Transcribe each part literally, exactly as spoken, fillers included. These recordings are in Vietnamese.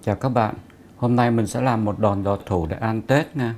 Chào các bạn, hôm nay mình sẽ làm một đòn giò thủ để ăn Tết nha.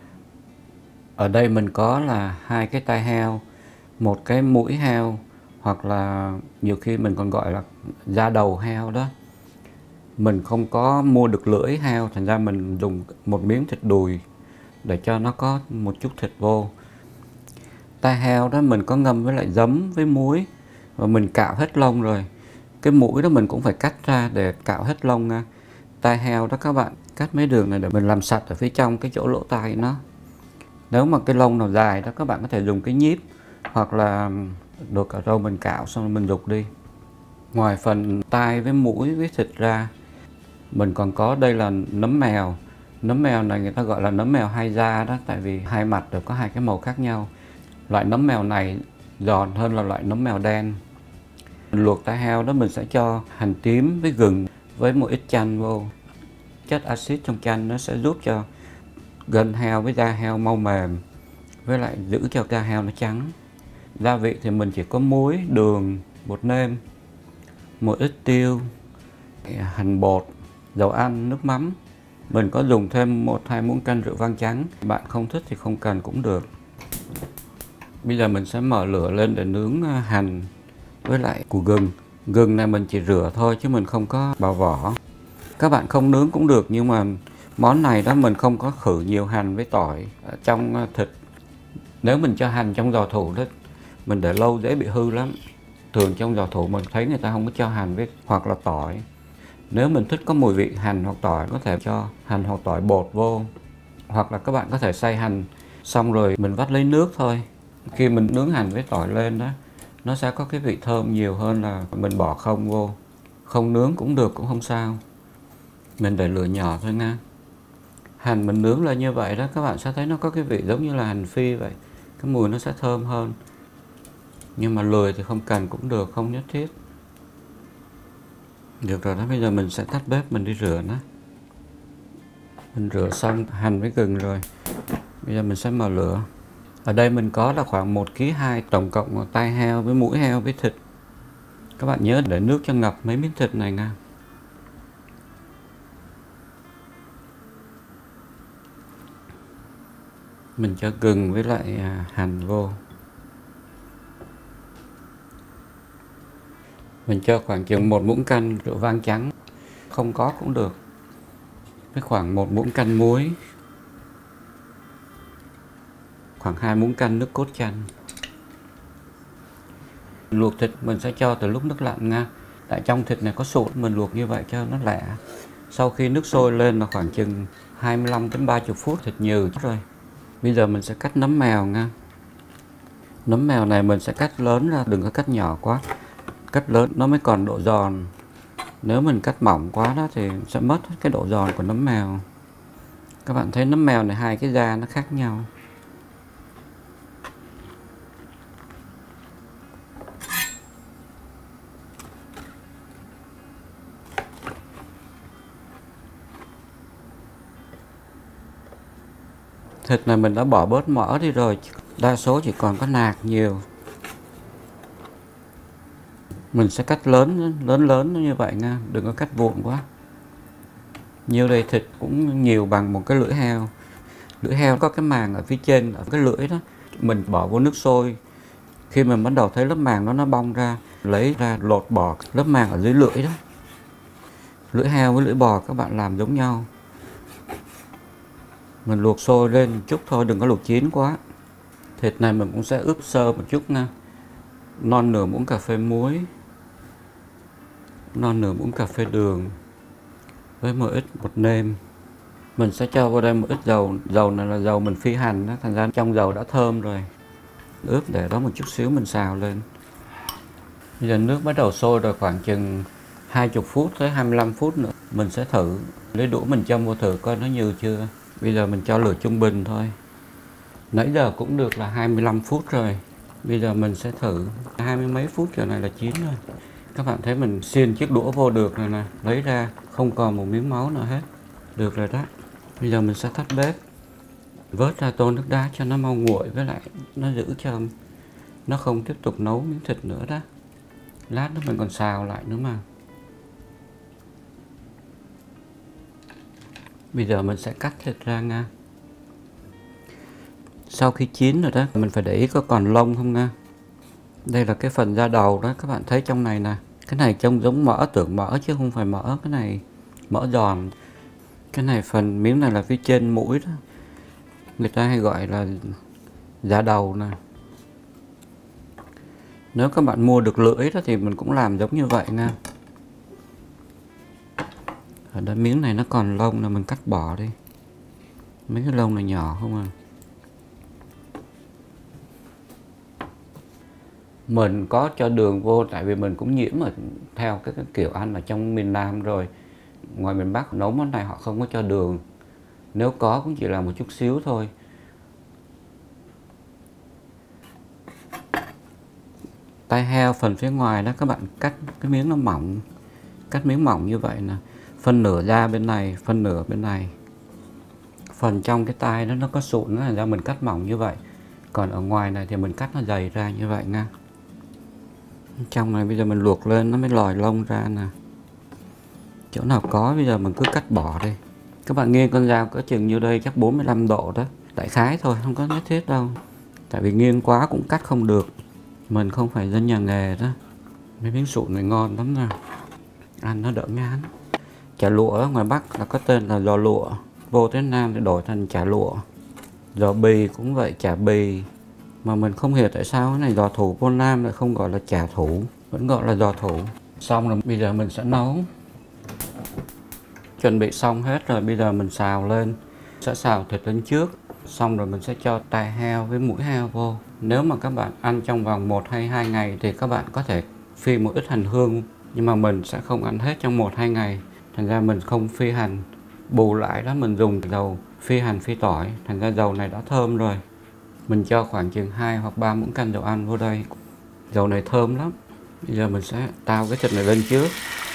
Ở đây mình có là hai cái tai heo, một cái mũi heo, hoặc là nhiều khi mình còn gọi là da đầu heo đó. Mình không có mua được lưỡi heo, thành ra mình dùng một miếng thịt đùi để cho nó có một chút thịt vô. Tai heo đó mình có ngâm với lại giấm với muối và mình cạo hết lông rồi. Cái mũi đó mình cũng phải cắt ra để cạo hết lông nha. Tai heo đó các bạn cắt mấy đường này để mình làm sạch ở phía trong cái chỗ lỗ tai nó. Nếu mà cái lông nào dài đó các bạn có thể dùng cái nhíp hoặc là đồ cạo râu mình cạo xong rồi mình rục đi. Ngoài phần tai với mũi với thịt ra, mình còn có đây là nấm mèo. Nấm mèo này người ta gọi là nấm mèo hai da đó, tại vì hai mặt đều có hai cái màu khác nhau. Loại nấm mèo này giòn hơn là loại nấm mèo đen. Mình luộc tai heo đó mình sẽ cho hành tím với gừng với một ít chanh vô. Chất axit trong chanh nó sẽ giúp cho gân heo với da heo mau mềm, với lại giữ cho da heo nó trắng. Gia vị thì mình chỉ có muối, đường, bột nêm, một ít tiêu, hành bột, dầu ăn, nước mắm. Mình có dùng thêm một hai muỗng canh rượu vang trắng. Bạn không thích thì không cần cũng được. Bây giờ mình sẽ mở lửa lên để nướng hành với lại củ gừng. Gừng này mình chỉ rửa thôi chứ mình không có bào vỏ. Các bạn không nướng cũng được, nhưng mà món này đó mình không có khử nhiều hành với tỏi ở trong thịt. Nếu mình cho hành trong giò thủ đó, mình để lâu dễ bị hư lắm. Thường trong giò thủ mình thấy người ta không có cho hành với hoặc là tỏi. Nếu mình thích có mùi vị hành hoặc tỏi, có thể cho hành hoặc tỏi bột vô. Hoặc là các bạn có thể xay hành xong rồi mình vắt lấy nước thôi. Khi mình nướng hành với tỏi lên đó, nó sẽ có cái vị thơm nhiều hơn là mình bỏ không vô. Không nướng cũng được, cũng không sao. Mình để lửa nhỏ thôi nha. Hành mình nướng lên như vậy đó, các bạn sẽ thấy nó có cái vị giống như là hành phi vậy. Cái mùi nó sẽ thơm hơn. Nhưng mà lười thì không cần cũng được, không nhất thiết. Được rồi đó, bây giờ mình sẽ tắt bếp, mình đi rửa nó. Mình rửa xong hành với gừng rồi. Bây giờ mình sẽ mở lửa. Ở đây mình có là khoảng một ki lô gam hai tổng cộng tai heo với mũi heo với thịt. Các bạn nhớ để nước cho ngập mấy miếng thịt này nha. Mình cho gừng với lại hành vô. Mình cho khoảng chừng một muỗng canh rượu vang trắng, không có cũng được. Với khoảng một muỗng canh muối, khoảng hai muỗng canh nước cốt chanh. Luộc thịt mình sẽ cho từ lúc nước lạnh nha. Tại trong thịt này có sụn, mình luộc như vậy cho nó lẹ. Sau khi nước sôi lên là khoảng chừng hai mươi lăm đến ba mươi phút thịt nhừ rồi. Bây giờ mình sẽ cắt nấm mèo nha. Nấm mèo này mình sẽ cắt lớn ra, đừng có cắt nhỏ quá. Cắt lớn nó mới còn độ giòn. Nếu mình cắt mỏng quá đó thì sẽ mất cái độ giòn của nấm mèo. Các bạn thấy nấm mèo này hai cái da nó khác nhau. Thịt này mình đã bỏ bớt mỡ đi rồi, đa số chỉ còn có nạc nhiều. Mình sẽ cắt lớn lớn lớn như vậy nha, đừng có cắt vụn quá. Nhiều đây thịt cũng nhiều bằng một cái lưỡi heo. Lưỡi heo có cái màng ở phía trên, ở cái lưỡi đó. Mình bỏ vô nước sôi. Khi mình bắt đầu thấy lớp màng nó nó bong ra, lấy ra lột bỏ lớp màng ở dưới lưỡi đó. Lưỡi heo với lưỡi bò các bạn làm giống nhau. Mình luộc sôi lên một chút thôi, đừng có luộc chín quá. Thịt này mình cũng sẽ ướp sơ một chút nha. Non nửa muỗng cà phê muối, non nửa muỗng cà phê đường với một ít bột nêm. Mình sẽ cho vào đây một ít dầu. Dầu này là dầu mình phi hành đó, thành ra trong dầu đã thơm rồi. Ướp để đó một chút xíu mình xào lên. Bây giờ nước bắt đầu sôi rồi, khoảng chừng hai mươi phút tới hai mươi lăm phút nữa. Mình sẽ thử, lấy đũa mình châm vô thử coi nó nhừ chưa. Bây giờ mình cho lửa trung bình thôi. Nãy giờ cũng được là hai mươi lăm phút rồi. Bây giờ mình sẽ thử hai mươi mấy phút giờ này là chín rồi. Các bạn thấy mình xiên chiếc đũa vô được rồi nè. Lấy ra không còn một miếng máu nào hết. Được rồi đó. Bây giờ mình sẽ tắt bếp. Vớt ra tô nước đá cho nó mau nguội, với lại nó giữ cho nó không tiếp tục nấu miếng thịt nữa đó. Lát nữa mình còn xào lại nữa mà. Bây giờ mình sẽ cắt thịt ra nha. Sau khi chín rồi đó, mình phải để ý có còn lông không nha. Đây là cái phần da đầu đó, các bạn thấy trong này nè. Cái này trông giống mỡ, tưởng mỡ chứ không phải mỡ, cái này mỡ giòn. Cái này phần miếng này là phía trên mũi đó. Người ta hay gọi là da đầu nè. Nếu các bạn mua được lưỡi đó thì mình cũng làm giống như vậy nha. Ở đây miếng này nó còn lông là mình cắt bỏ đi. Mấy cái lông này nhỏ không à. Mình có cho đường vô tại vì mình cũng nhiễm ở theo cái, cái kiểu ăn ở trong miền Nam rồi. Ngoài miền Bắc nấu món này họ không có cho đường. Nếu có cũng chỉ là một chút xíu thôi. Tai heo phần phía ngoài đó các bạn cắt cái miếng nó mỏng. Cắt miếng mỏng như vậy nè. Phân nửa da bên này, phân nửa bên này. Phần trong cái tai đó nó có sụn đó, thành ra mình cắt mỏng như vậy. Còn ở ngoài này thì mình cắt nó dày ra như vậy nha. Trong này bây giờ mình luộc lên nó mới lòi lông ra nè. Chỗ nào có bây giờ mình cứ cắt bỏ đi. Các bạn nghiêng con dao cỡ chừng như đây chắc bốn mươi lăm độ đó. Đại khái thôi, không có nhất thiết đâu. Tại vì nghiêng quá cũng cắt không được. Mình không phải dân nhà nghề đó. Mấy miếng sụn này ngon lắm nè. Ăn nó đỡ ngán. Chả lụa ở ngoài Bắc là có tên là giò lụa. Vô tới Nam thì đổi thành chả lụa. Giò bì cũng vậy, chả bì. Mà mình không hiểu tại sao cái này giò thủ vô Nam lại không gọi là chả thủ, vẫn gọi là giò thủ. Xong rồi bây giờ mình sẽ nấu. Chuẩn bị xong hết rồi, bây giờ mình xào lên. Sẽ xào thịt lên trước. Xong rồi mình sẽ cho tai heo với mũi heo vô. Nếu mà các bạn ăn trong vòng một hay hai ngày thì các bạn có thể phi một ít hành hương. Nhưng mà mình sẽ không ăn hết trong một hai ngày. Thành ra mình không phi hành. Bù lại đó mình dùng dầu phi hành phi tỏi. Thành ra dầu này đã thơm rồi. Mình cho khoảng chừng hai hoặc ba muỗng canh dầu ăn vô đây. Dầu này thơm lắm. Bây giờ mình sẽ tao cái thịt này lên trước.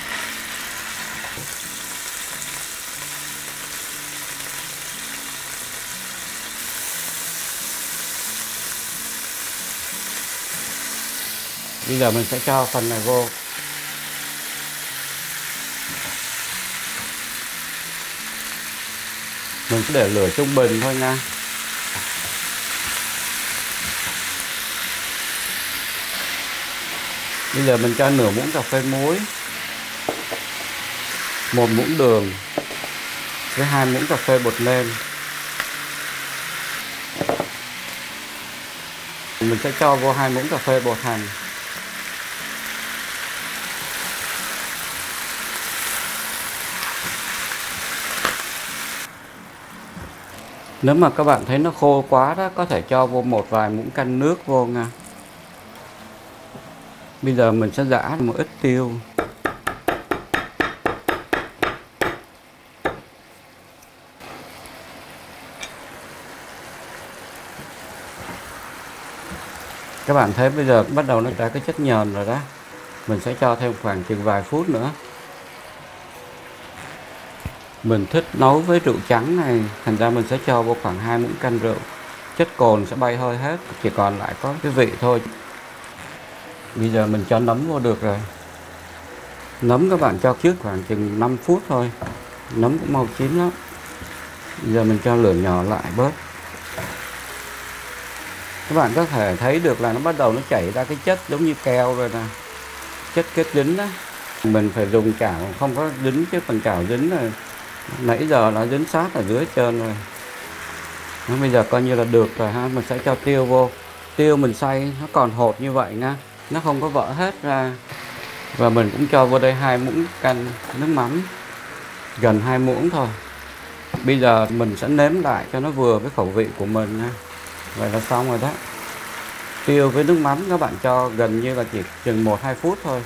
Bây giờ mình sẽ cho phần này vô. Mình sẽ để lửa trung bình thôi nha. Bây giờ mình cho nửa muỗng cà phê muối, một muỗng đường với hai muỗng cà phê bột nêm. Mình sẽ cho vô hai muỗng cà phê bột hành. Nếu mà các bạn thấy nó khô quá đó, có thể cho vô một vài muỗng canh nước vô nha. Bây giờ mình sẽ giã một ít tiêu. Các bạn thấy bây giờ bắt đầu nó ra cái chất nhờn rồi đó. Mình sẽ cho thêm khoảng chừng vài phút nữa. Mình thích nấu với rượu trắng này, thành ra mình sẽ cho vô khoảng hai muỗng canh rượu. Chất cồn sẽ bay hơi hết, chỉ còn lại có cái vị thôi. Bây giờ mình cho nấm vô được rồi. Nấm các bạn cho trước khoảng chừng năm phút thôi. Nấm cũng mau chín lắm. Bây giờ mình cho lửa nhỏ lại bớt. Các bạn có thể thấy được là nó bắt đầu nó chảy ra cái chất giống như keo rồi nè. Chất kết dính đó. Mình phải dùng chảo không có dính, chứ phần chảo dính rồi. Nãy giờ nó dính sát ở dưới trơn rồi. Nó bây giờ coi như là được rồi ha. Mình sẽ cho tiêu vô. Tiêu mình xay nó còn hột như vậy nha. Nó không có vỡ hết ra. Và mình cũng cho vô đây hai muỗng canh nước mắm. Gần hai muỗng thôi. Bây giờ mình sẽ nếm lại cho nó vừa với khẩu vị của mình nha. Vậy là xong rồi đó. Tiêu với nước mắm các bạn cho gần như là chỉ chừng một hai phút thôi.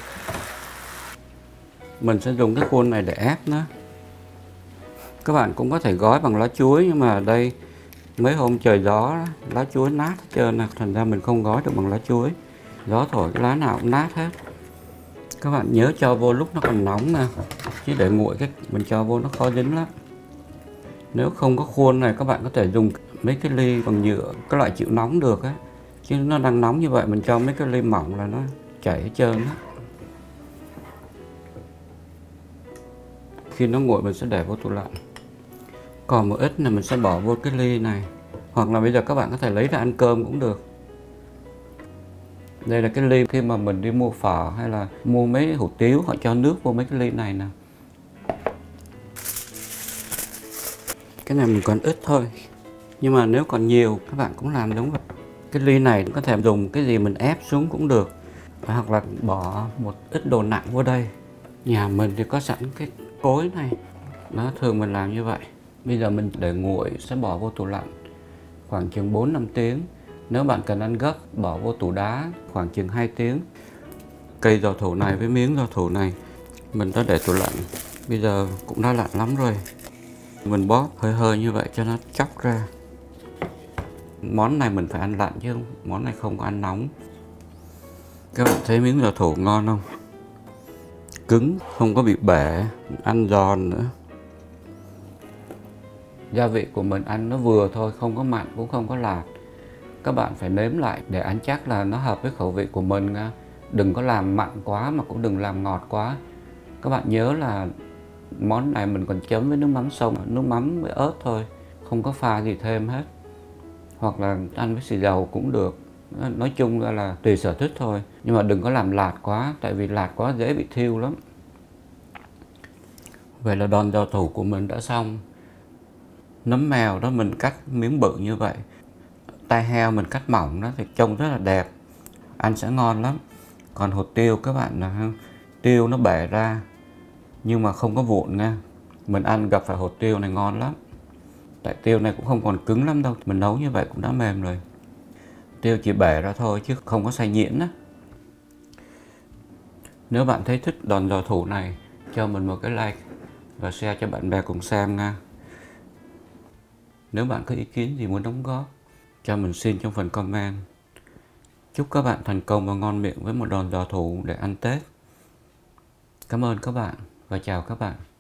Mình sẽ dùng cái khuôn này để ép nó. Các bạn cũng có thể gói bằng lá chuối, nhưng mà ở đây mấy hôm trời gió lá chuối nát hết trơn nè, thành ra mình không gói được bằng lá chuối. Gió thổi cái lá nào cũng nát hết. Các bạn nhớ cho vô lúc nó còn nóng nè, chứ để nguội cái mình cho vô nó khó dính lắm. Nếu không có khuôn này các bạn có thể dùng mấy cái ly bằng nhựa, cái loại chịu nóng được á. Chứ nó đang nóng như vậy mình cho mấy cái ly mỏng là nó chảy hết trơn á. Khi nó nguội mình sẽ để vô tủ lạnh. Còn một ít là mình sẽ bỏ vô cái ly này, hoặc là bây giờ các bạn có thể lấy ra ăn cơm cũng được. Đây là cái ly khi mà mình đi mua phở hay là mua mấy hủ tiếu, họ cho nước vô mấy cái ly này nè. Cái này mình còn ít thôi, nhưng mà nếu còn nhiều các bạn cũng làm giống vậy. Cái ly này có thể dùng cái gì mình ép xuống cũng được, hoặc là bỏ một ít đồ nặng vô đây. Nhà mình thì có sẵn cái cối này, đó, thường mình làm như vậy. Bây giờ mình để nguội sẽ bỏ vô tủ lạnh khoảng chừng bốn năm tiếng. Nếu bạn cần ăn gấp, bỏ vô tủ đá khoảng chừng hai tiếng. Cây giò thủ này với miếng giò thủ này mình đã để tủ lạnh, bây giờ cũng đã lạnh lắm rồi. Mình bóp hơi hơi như vậy cho nó chóc ra. Món này mình phải ăn lạnh chứ món này không có ăn nóng. Các bạn thấy miếng giò thủ ngon không? Cứng, không có bị bể, ăn giòn nữa. Gia vị của mình ăn nó vừa thôi, không có mặn cũng không có lạt. Các bạn phải nếm lại để ăn chắc là nó hợp với khẩu vị của mình nha. Đừng có làm mặn quá mà cũng đừng làm ngọt quá. Các bạn nhớ là món này mình còn chấm với nước mắm sông, nước mắm với ớt thôi, không có pha gì thêm hết. Hoặc là ăn với xì dầu cũng được. Nói chung ra là tùy sở thích thôi. Nhưng mà đừng có làm lạt quá, tại vì lạt quá dễ bị thiêu lắm. Vậy là đòn giò thủ của mình đã xong. Nấm mèo đó mình cắt miếng bự như vậy. Tai heo mình cắt mỏng đó thì trông rất là đẹp, ăn sẽ ngon lắm. Còn hột tiêu các bạn là tiêu nó bể ra nhưng mà không có vụn nha. Mình ăn gặp phải hột tiêu này ngon lắm. Tại tiêu này cũng không còn cứng lắm đâu, mình nấu như vậy cũng đã mềm rồi. Tiêu chỉ bể ra thôi chứ không có xay nhuyễn á. Nếu bạn thấy thích đòn giò thủ này, cho mình một cái like và share cho bạn bè cùng xem nha. Nếu bạn có ý kiến gì muốn đóng góp, cho mình xin trong phần comment. Chúc các bạn thành công và ngon miệng với một đòn giò thủ để ăn Tết. Cảm ơn các bạn và chào các bạn.